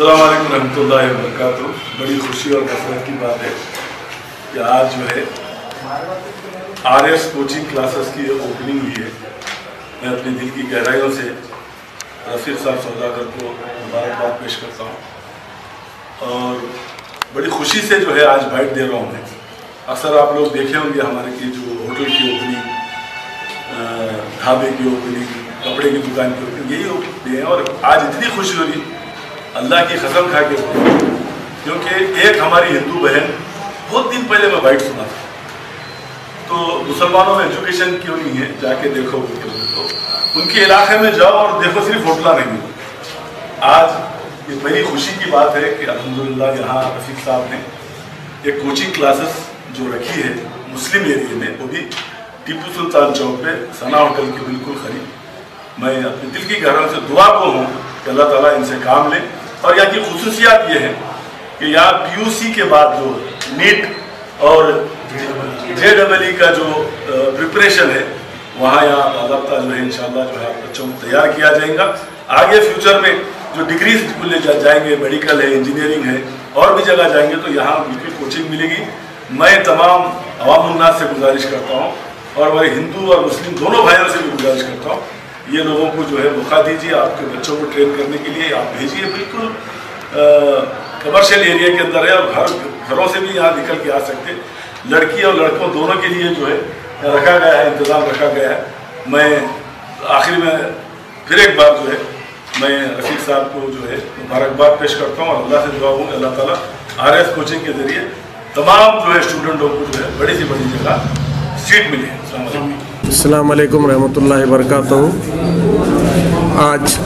अस्सलाम वालेकुम रहमतुल्लाहि व बरकातुहू। बड़ी खुशी और मसरत की बात है कि आज जो है RS कोचिंग क्लासेस की ओपनिंग हुई है। मैं अपने दिल की गहराइयों से रफ़ीक साहब सौदागर को मुबारकबाद पेश करता हूँ और बड़ी खुशी से जो है आज बाइट दे रहा हूँ मैं। अक्सर आप लोग देखे होंगे हमारे की जो होटल की ओपनिंग, ढाबे की ओपनिंग, कपड़े की दुकान की ओपनिंग, यही ओपनिंग है। और आज इतनी खुशी हो रही अल्लाह की कसम खा के, क्योंकि एक हमारी हिंदू बहन, बहुत दिन पहले मैं बाइट सुना था, तो मुसलमानों में एजुकेशन क्यों नहीं है, जाके देखो तो उनके इलाके में जाओ और देखो सिर्फ होटला नहीं है। आज ये बड़ी खुशी की बात है कि अल्हम्दुलिल्लाह यहाँ रफ़ीक साहब ने एक कोचिंग क्लासेस जो रखी है मुस्लिम एरिया में, वो भी टीपू सुल्तान चौक पे सना होटल के बिल्कुल करीब। मैं अपने दिल की गहराइयों से दुआ को हूँ कि अल्लाह ताला इनसे काम ले। और यहाँ की खुसूसियात ये है कि यहाँ PUC के बाद जो नीट और JEE का जो प्रिपरेशन है, वहाँ यहाँ बाज़ाब्ता जो है इंशाल्लाह जो है बच्चों को तैयार किया जाएगा। आगे फ्यूचर में जो डिग्रीज खुले जाएंगे, मेडिकल है, इंजीनियरिंग है, और भी जगह जाएंगे तो यहाँ बिल्कुल कोचिंग मिलेगी। मैं तमाम अवाम उन्नास से गुजारिश करता हूँ और वही हिंदू और मुस्लिम दोनों भाइयों से भी गुजारिश करता हूँ, ये लोगों को जो है मौका दीजिए, आपके बच्चों को ट्रेन करने के लिए आप भेजिए। बिल्कुल कमर्शियल एरिया के अंदर है और घरों से भी यहाँ निकल के आ सकते, लड़की और लड़कों दोनों के लिए जो है रखा गया है, इंतज़ाम रखा गया है। मैं आखिर में फिर एक बार जो है मैं रफ़ीक साहब को जो है मुबारकबाद पेश करता हूँ और अल्लाह से दुआ हूँ अल्लाह ताला RS कोचिंग के ज़रिए तमाम जो है स्टूडेंटों को जो है बड़ी से बड़ी जगह सीट मिले। अस्सलाम वालेकुम रहमतुल्लाहि व बरकातुहू। आज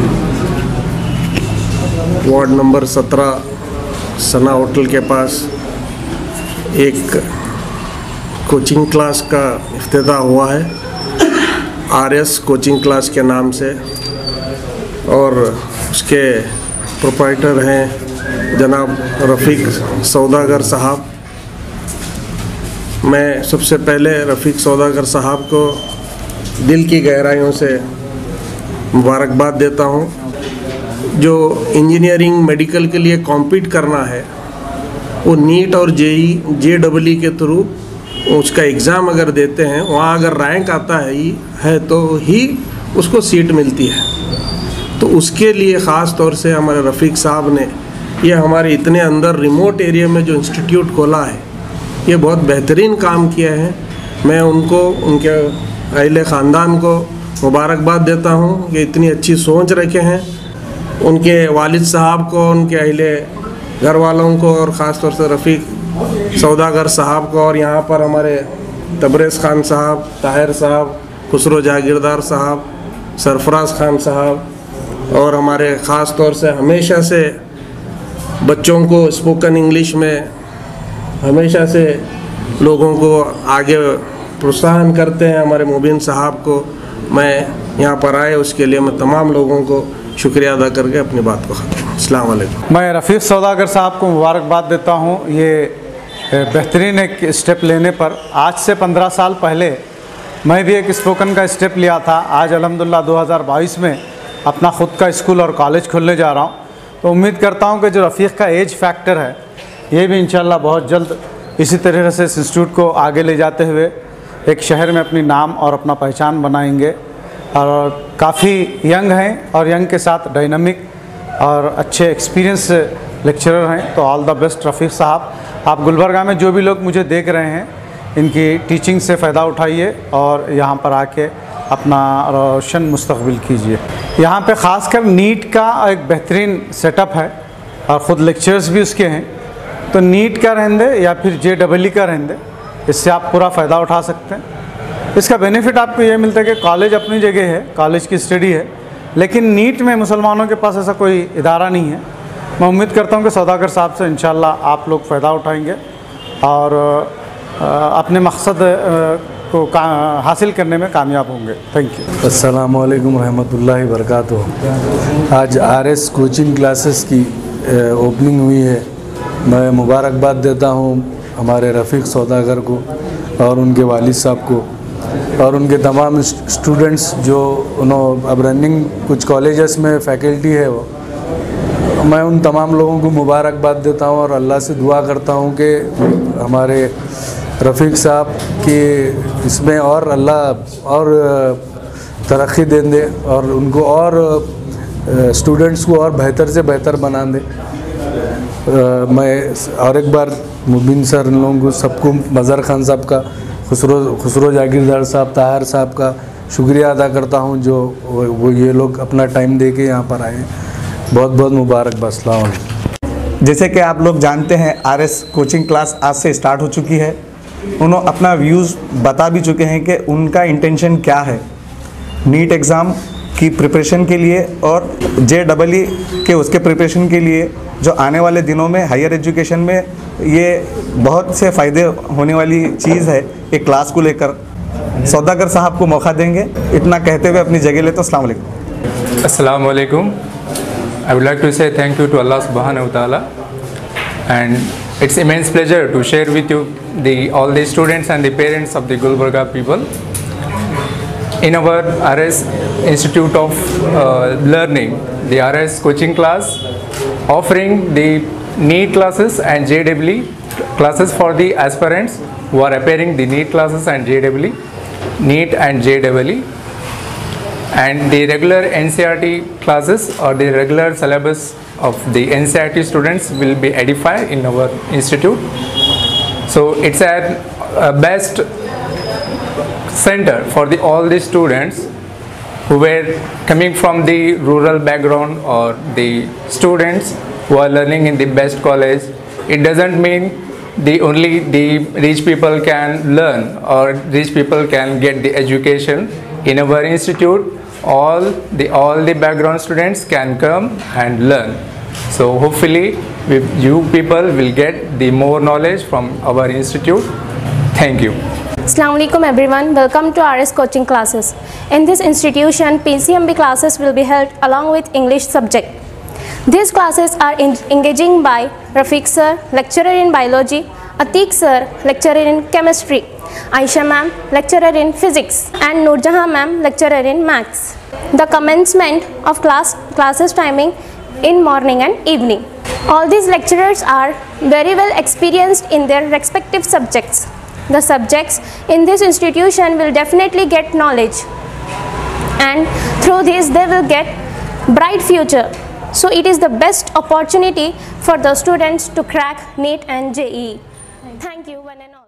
वार्ड नंबर 17 सना होटल के पास एक कोचिंग क्लास का इफ्तिताह हुआ है RS कोचिंग क्लास के नाम से, और उसके प्रोप्राइटर हैं जनाब रफ़ीक सौदागर साहब। मैं सबसे पहले रफ़ीक सौदागर साहब को दिल की गहराइयों से मुबारकबाद देता हूँ। जो इंजीनियरिंग मेडिकल के लिए कॉम्पीट करना है, वो नीट और JEE के थ्रू उसका एग्ज़ाम अगर देते हैं, वहाँ अगर रैंक आता है तो ही उसको सीट मिलती है। तो उसके लिए ख़ास तौर से हमारे रफ़ीक साहब ने ये हमारे इतने अंदर रिमोट एरिया में जो इंस्टीट्यूट खोला है, ये बहुत बेहतरीन काम किया है। मैं उनको, उनके अहले ख़ानदान को मुबारकबाद देता हूँ कि इतनी अच्छी सोच रखे हैं। उनके वालिद साहब को, उनके अहले घर वालों को और ख़ास तौर से रफ़ीक सौदागर साहब को, और यहाँ पर हमारे तबरेज़ खान साहब, ताहिर साहब, खुसरो जागीरदार साहब, सरफराज खान साहब, और हमारे ख़ास तौर से हमेशा से बच्चों को स्पोकन इंग्लिश में हमेशा से लोगों को आगे प्रोत्साहन करते हैं, हमारे मुबीन साहब को मैं यहाँ पर आए उसके लिए मैं तमाम लोगों को शुक्रिया अदा करके अपनी बात को ख़त्म। अस्सलाम वालेकुम। मैं रफ़ीक सौदागर साहब को मुबारकबाद देता हूँ ये बेहतरीन एक स्टेप लेने पर। आज से 15 साल पहले मैं भी एक स्पोकन का स्टेप लिया था। आज अल्हम्दुलिल्लाह 2022 में अपना ख़ुद का स्कूल और कॉलेज खोलने जा रहा हूँ। तो उम्मीद करता हूँ कि जो रफ़ीक का एज फैक्टर है, ये भी इंशाल्लाह बहुत जल्द इसी तरीके से इस इंस्टीट्यूट को आगे ले जाते हुए एक शहर में अपनी नाम और अपना पहचान बनाएंगे। और काफ़ी यंग हैं और यंग के साथ डायनामिक और अच्छे एक्सपीरियंस लेक्चरर हैं। तो ऑल द बेस्ट रफ़ीक साहब। आप गुलबर्गा में जो भी लोग मुझे देख रहे हैं, इनकी टीचिंग से फ़ायदा उठाइए और यहाँ पर आके अपना रोशन मुस्तकबिल कीजिए। यहाँ पे ख़ासकर नीट का एक बेहतरीन सेटअप है और ख़ुद लेक्चर्स भी उसके हैं। तो नीट का रहने या फिर JEE का रहने, इससे आप पूरा फ़ायदा उठा सकते हैं। इसका बेनिफिट आपको ये मिलता है कि कॉलेज अपनी जगह है, कॉलेज की स्टडी है, लेकिन नीट में मुसलमानों के पास ऐसा कोई इदारा नहीं है। मैं उम्मीद करता हूँ कि सौदागर साहब से इंशाल्लाह आप लोग फ़ायदा उठाएंगे और अपने मकसद को हासिल करने में कामयाब होंगे। Thank you. अस्सलाम वालेकुम रहमतुल्लाहि व बरकातुहू। आज RS कोचिंग क्लासेस की ओपनिंग हुई है। मैं मुबारकबाद देता हूँ हमारे रफ़ीक सौदागर को और उनके वालिद साहब को और उनके तमाम स्टूडेंट्स जो अब रनिंग कुछ कॉलेजेस में फ़ैकल्टी है वो, मैं उन तमाम लोगों को मुबारकबाद देता हूँ और अल्लाह से दुआ करता हूँ कि हमारे रफ़ीक साहब की इसमें और अल्लाह और तरक्की दे और उनको और स्टूडेंट्स को और बेहतर से बेहतर बना दे। मैं और एक बार मुबीन सर इन लोगों को सबको मज़हर खान साहब का, खुसरो जागीरदार साहब, ताहिर साहब का शुक्रिया अदा करता हूँ जो वो ये लोग अपना टाइम दे के यहाँ पर आए हैं। बहुत बहुत मुबारकबाद। अस्सलाम वालेकुम। जैसे कि आप लोग जानते हैं आरएस कोचिंग क्लास आज से स्टार्ट हो चुकी है। उन्होंने अपना व्यूज़ बता भी चुके हैं कि उनका इंटेंशन क्या है नीट एग्ज़ाम की प्रिपरेशन के लिए और JEE के उसके प्रिपरेशन के लिए, जो आने वाले दिनों में हायर एजुकेशन में ये बहुत से फ़ायदे होने वाली चीज़ है एक क्लास को लेकर। सौदागर साहब को मौका देंगे। इतना कहते हुए अपनी जगह लेते। अस्सलाम वालेकुम। Assalamu alaikum. I would like to say thank you to Allah subhanahu wa ta'ala, and it's immense pleasure to share with you all the students and the parents of the Gulbarga people in our RS Institute of Learning, the RS coaching class offering the NEET classes and JEE classes for the aspirants who are appearing the NEET classes and JEE, NEET and JEE, and the regular NCERT classes or the regular syllabus of the NCERT students will be edified in our institute. So it's a best center for all the students who were coming from the rural background or the students who are learning in the best college. It doesn't mean only the rich people can learn or rich people can get the education. In our institute, all the background students can come and learn. So hopefully you people will get the more knowledge from our institute. Thank you. Assalamu alaikum everyone, welcome to RS coaching classes. In this institution, PCMB classes will be held along with English subject. These classes are engaging by Rafiq sir, lecturer in biology, Atiq sir, lecturer in chemistry, Aisha ma'am, lecturer in physics, and Nurjahan ma'am, lecturer in maths. The commencement of classes timing in morning and evening. All these lecturers are very well experienced in their respective subjects. The subjects in this institution will definitely get knowledge, and through this they will get bright future. So it is the best opportunity for the students to crack NEET and JEE. Thank you one and all.